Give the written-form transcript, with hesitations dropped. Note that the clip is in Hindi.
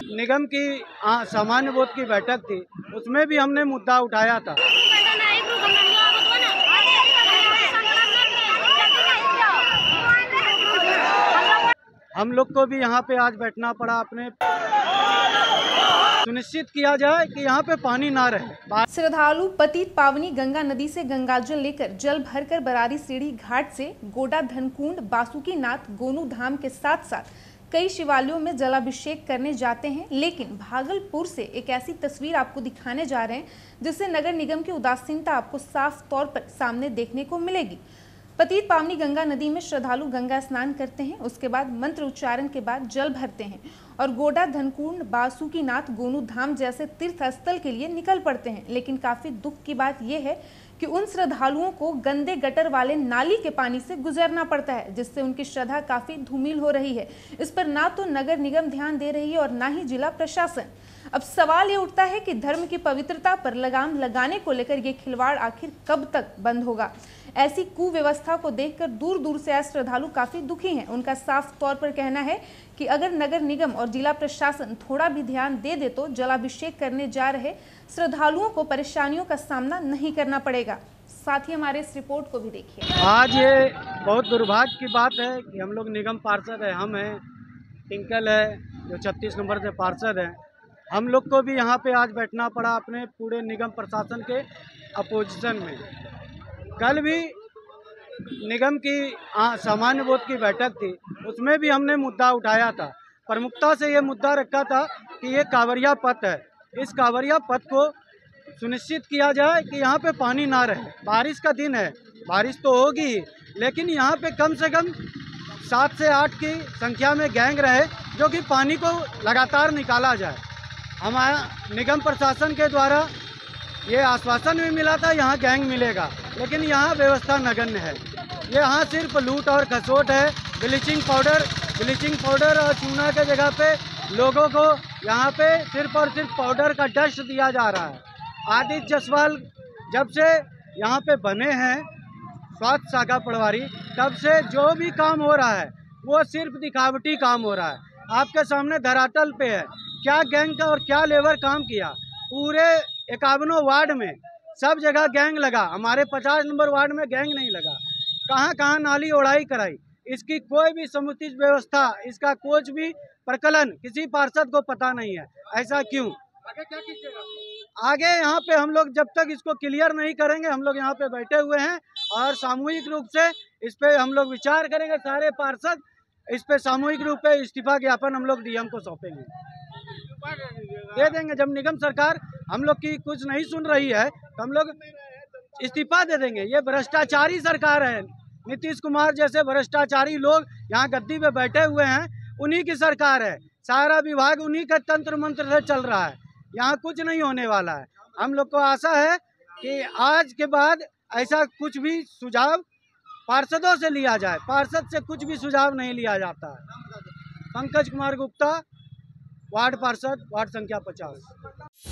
निगम की सामान्य बोर्ड की बैठक थी, उसमें भी हमने मुद्दा उठाया था। हम लोग को भी यहाँ पे आज बैठना पड़ा, अपने सुनिश्चित किया जाए कि यहाँ पे पानी ना रहे। श्रद्धालु पतित पावनी गंगा नदी से गंगाजल लेकर जल भरकर बरारी सीढ़ी घाट से गोडा धनकुंड बासुकीनाथ गोनू धाम के साथ साथ कई शिवालयों में जलाभिषेक करने जाते हैं। लेकिन भागलपुर से एक ऐसी तस्वीर आपको दिखाने जा रहे हैं जिससे नगर निगम की उदासीनता आपको साफ तौर पर सामने देखने को मिलेगी। पतित पावनी गंगा नदी में श्रद्धालु गंगा स्नान करते हैं, उसके बाद मंत्र उच्चारण के बाद जल भरते हैं और गोडा धनकुंड बासुकीनाथ गोनू धाम जैसे तीर्थ स्थल के लिए निकल पड़ते हैं। लेकिन काफी दुख की बात यह है कि उन श्रद्धालुओं को गंदे गटर वाले नाली के पानी से गुजरना पड़ता है, जिससे उनकी श्रद्धा काफी धूमिल हो रही है। इस पर ना तो नगर निगम ध्यान दे रही है और ना ही जिला प्रशासन। अब सवाल ये उठता है कि धर्म की पवित्रता पर लगाम लगाने को लेकर ये खिलवाड़ आखिर कब तक बंद होगा। ऐसी कुव्यवस्था को देखकर दूर दूर से आए श्रद्धालु काफी दुखी हैं। उनका साफ तौर पर कहना है कि अगर नगर निगम और जिला प्रशासन थोड़ा भी ध्यान दे तो जलाभिषेक करने जा रहे श्रद्धालुओं को परेशानियों का सामना नहीं करना पड़ेगा। साथ ही हमारे इस रिपोर्ट को भी देखिए। आज ये बहुत दुर्भाग्य की बात है कि हम लोग निगम पार्षद है, हम हैं, टिंकल है जो 36 नंबर से पार्षद है, हम लोग को भी यहाँ पे आज बैठना पड़ा अपने पूरे निगम प्रशासन के अपोजिशन में। कल भी निगम की सामान्य बोर्ड की बैठक थी, उसमें भी हमने मुद्दा उठाया था। प्रमुखता से ये मुद्दा रखा था कि ये कांवरिया पथ है, इस कांवरिया पथ को सुनिश्चित किया जाए कि यहाँ पे पानी ना रहे। बारिश का दिन है, बारिश तो होगी, लेकिन यहाँ पे कम से कम 7 से 8 की संख्या में गैंग रहे जो कि पानी को लगातार निकाला जाए। हमारा निगम प्रशासन के द्वारा ये आश्वासन भी मिला था यहाँ गैंग मिलेगा, लेकिन यहाँ व्यवस्था नगण्य है। यहाँ सिर्फ लूट और खसोट है। ब्लीचिंग पाउडर और चूना के जगह पे लोगों को यहाँ पे सिर्फ और सिर्फ पाउडर का डस्ट दिया जा रहा है। आदित्य जायसवाल जब से यहाँ पे बने हैं स्वास्थ्य शाखा प्रभारी, तब से जो भी काम हो रहा है वो सिर्फ दिखावटी काम हो रहा है। आपके सामने धरातल पे है क्या गैंग का और क्या लेबर काम किया। पूरे 51 वार्ड में सब जगह गैंग लगा, हमारे 50 नंबर वार्ड में गैंग नहीं लगा। कहाँ कहाँ नाली ओढ़ाई कराई, इसकी कोई भी समुचित व्यवस्था, इसका कुछ भी प्रकलन किसी पार्षद को पता नहीं है। ऐसा क्यों? आगे क्या कीजिएगा? आगे यहाँ पे हम लोग जब तक इसको क्लियर नहीं करेंगे, हम लोग यहाँ पे बैठे हुए हैं और सामूहिक रूप से इस पे हम लोग विचार करेंगे। सारे पार्षद इस पे सामूहिक रूप पे इस्तीफा ज्ञापन हम लोग डीएम को सौंपेंगे, दे देंगे। जब निगम सरकार हम लोग की कुछ नहीं सुन रही है तो हम लोग इस्तीफा दे देंगे। ये भ्रष्टाचारी सरकार है, नीतीश कुमार जैसे भ्रष्टाचारी लोग यहाँ गद्दी पे बैठे हुए हैं, उन्हीं की सरकार है। सारा विभाग उन्हीं का तंत्र मंत्र से चल रहा है, यहाँ कुछ नहीं होने वाला है। हम लोग को आशा है कि आज के बाद ऐसा कुछ भी सुझाव पार्षदों से लिया जाए। पार्षद से कुछ भी सुझाव नहीं लिया जाता है। पंकज कुमार गुप्ता, वार्ड पार्षद, वार्ड संख्या 50।